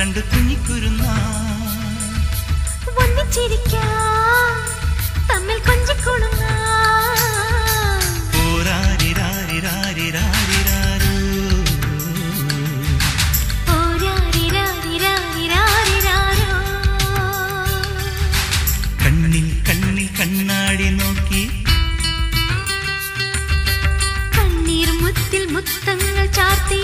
രണ്ട് കുഞ്ഞിക്കുരുന്ന ഒന്നിച്ചിരിക്കാം തമ്മിൽ കൊഞ്ചിക്കൊടുങ്ങ കണ്ണിൽ കണ്ണിൽ കണ്ണാടി നോക്കി കണ്ണീർ മുത്തിൽ മുത്തങ്ങൾ ചാർത്തി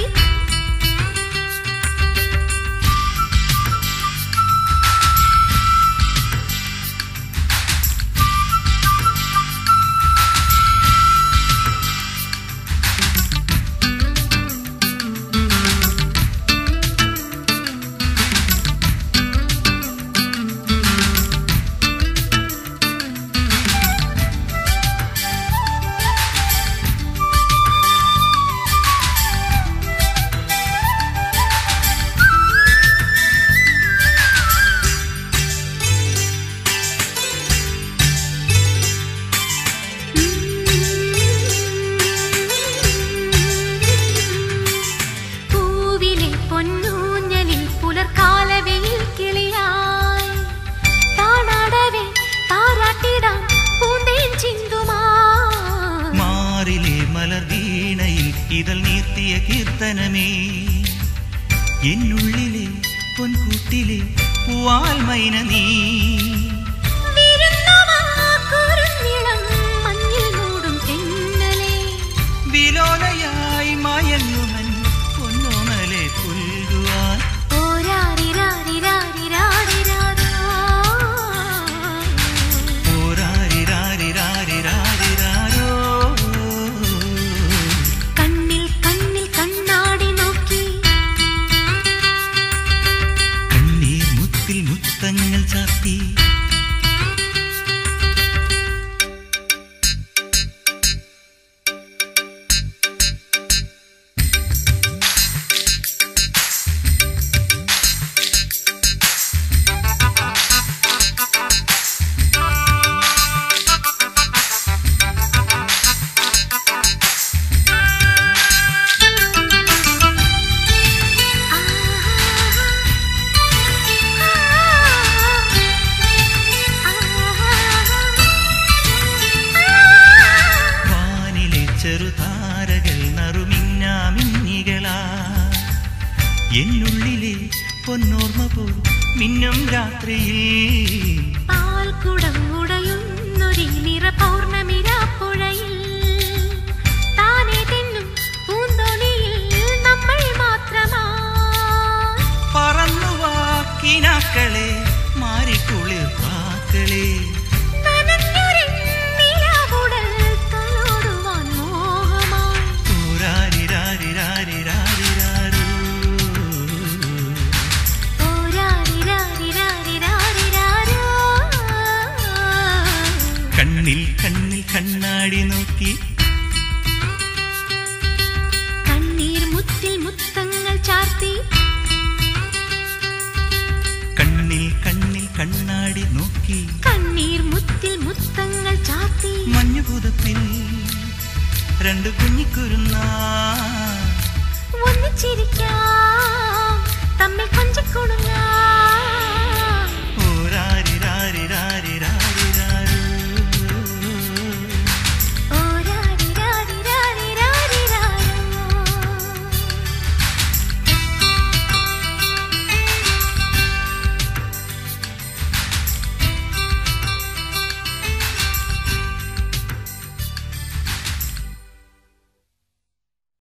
ഇതൾ നീർത്തിയ കീർത്തനമേ എന്നുള്ളിലെ പൊൻകൂട്ടിലെ പൂവാൽ മൈന നീ വിലോലയായി മയങ്ങുമൻ പൊന്നോമലെ പുൽകുവാൻ മുത്തങ്ങൾ ചാർത്തി ചെറുതാരകൾ നറുമിന്നാമിന്നികളാ എന്നുള്ളിലെ പൊന്നോർമ്മ പോൽ മിന്നും രാത്രിയിൽ പാൽക്കുടം ഉടയുന്നൊരു നിറ പൗർണമിരാപ്പുഴയിൽ താനേ തെന്നും പൂന്തോണിയിൽ നമ്മൾ മാത്രമാ പറന്നു വാക്കിനാക്കളെ മാറിക്കുളിർ പാക്കളെ കണ്ണിൽ കണ്ണിൽ കണ്ണാടി നോക്കി കണ്ണീർ മുത്തിൽ മുത്തങ്ങൾ ചാർത്തി കണ്ണിൽ കണ്ണിൽ കണ്ണാടി നോക്കി കണ്ണീർ മുത്തിൽ മുത്തങ്ങൾ ചാർത്തി മഞ്ഞുപുതപ്പിൽ രണ്ട് കുഞ്ഞിക്കുരുന്ന ഒന്നിച്ചിരിക്കാം തമ്മിൽ കൊഞ്ചിക്കൊടുങ്ങ